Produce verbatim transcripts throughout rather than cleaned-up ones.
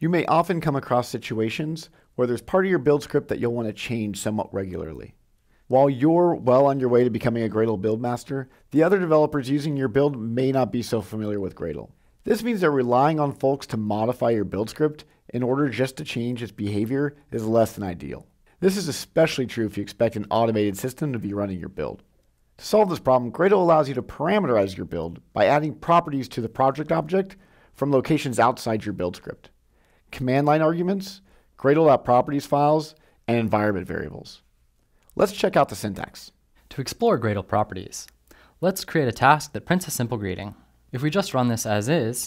You may often come across situations where there's part of your build script that you'll want to change somewhat regularly. While you're well on your way to becoming a Gradle build master, the other developers using your build may not be so familiar with Gradle. This means that relying on folks to modify your build script in order just to change its behavior is less than ideal. This is especially true if you expect an automated system to be running your build. To solve this problem, Gradle allows you to parameterize your build by adding properties to the project object from locations outside your build script. Command line arguments, Gradle.properties files, and environment variables. Let's check out the syntax. To explore Gradle properties, let's create a task that prints a simple greeting. If we just run this as is,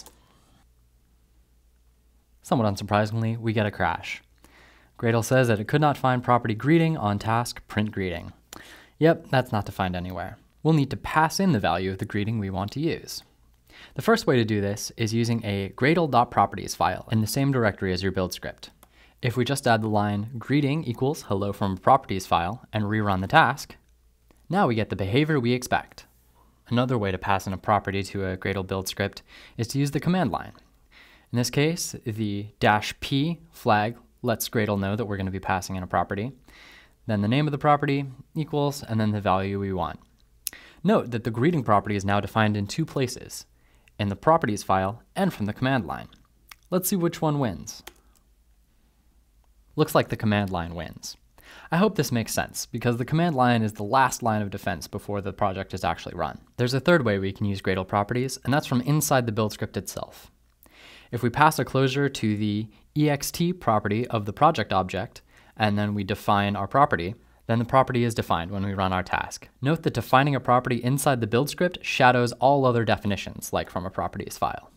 somewhat unsurprisingly, we get a crash. Gradle says that it could not find property greeting on task print greeting. Yep, that's not defined anywhere. We'll need to pass in the value of the greeting we want to use. The first way to do this is using a gradle.properties file in the same directory as your build script. If we just add the line greeting equals hello from a properties file and rerun the task, now we get the behavior we expect. Another way to pass in a property to a Gradle build script is to use the command line. In this case, the dash p flag lets Gradle know that we're going to be passing in a property. Then the name of the property equals, and then the value we want. Note that the greeting property is now defined in two places, in the properties file and from the command line. Let's see which one wins. Looks like the command line wins. I hope this makes sense, because the command line is the last line of defense before the project is actually run. There's a third way we can use Gradle properties, and that's from inside the build script itself. If we pass a closure to the ext property of the project object, and then we define our property, then the property is defined when we run our task. Note that defining a property inside the build script shadows all other definitions, like from a properties file.